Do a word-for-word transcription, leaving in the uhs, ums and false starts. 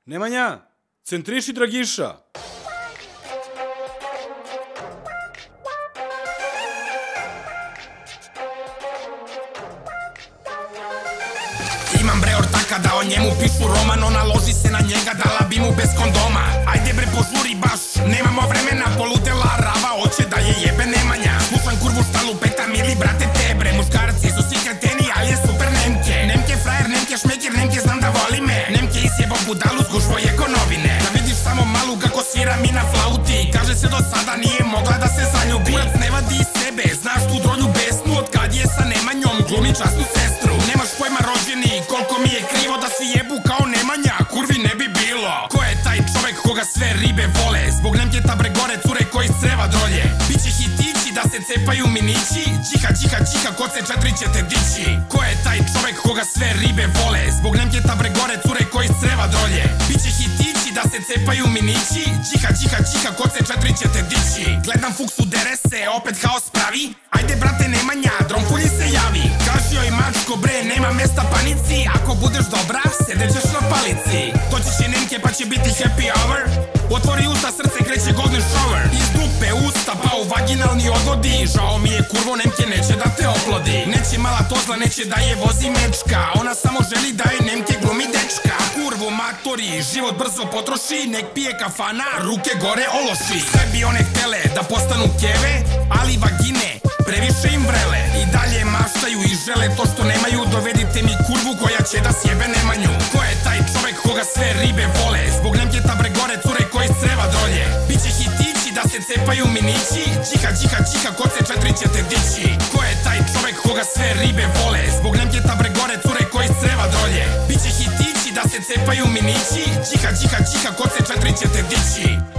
Nemanja, centriši Dragiša. Imam bre ortaka da o njemu pišu roman, ona loži se na njega, dala bi mu bez kondoma. Ajde bre požuri baš, nemamo vremena, poludela rava, hoće da je jebe Nemanja. Slušam kurvu šta lupeta, mili brate te bre, muškarci su svi kreteni, ali je super Nemke. Nemke frajer, Nemke šmeker, Nemke znam da voli me. Nemke isjebao budalu, zgušvo je ko novine. Da vidiš samo malu kako svira mi na flauti, kaže se do sada nije mogla da se zaljubi. Kurac ne vadi iz sebe, znaš tu drolju besnu, od kad je sa Nemanjom, glumi časnu sestru. Nemaš pojma rođeni, koliko mi je krivo da si jebu kao Nemanja, kurvi ne bi bilo. Ko je taj čovek koga sve ribe vole, zbog Nemketa bre gore cure koji creva drolje. Biće hitići da se cepaju minići, čiha čiha čiha kod se četiri ćete dići. Ko je taj čovek koga sve ribe vole, zbog Nemketa bre gore cure koji creva drolje. Biće hitići da se cepaju minići, čiha čiha čiha kod se četiri ćete dići. Gledam Fuksu dere se, opet haos pravi, ajde brate Nemanja, dromfulji se javi. Kaži joj mačko bre, nema mesta panici, ako budeš dobra, sedećeš na palici. Doći će Nemke pa će biti happy hour, otvori usta, srce kreće golden shower. Iz dupe usta pa u vaginalni odvodi, žao mi je kurvo, Nemke neće da te oplodi. Neće mala tozla, neće da je vozi mečka, ona samo želi da je Nemke glumi dečka. Kurvo matori, život brzo potroši, nek pije kafana, ruke gore ološi. Sve bi one htele da postanu keve, ali vagine previše im vrele. I dalje maštaju i žele to što nemaju, dovedite mi kurvu koja će da sjebe Nemanju. Ko je taj čovek koga sve ribe vole, zbog Nemketa bre gore cure koji creva drolje. Biće hitići da se cepaju minići, čiha čiha čiha kod se četiri ćete dići. Ko je taj čovek koga sve ribe vole, zbog Nemketa bre gore cure koji creva drolje. Biće hitići da se cepaju minići, čiha čiha čiha kod se četiri ćete dići.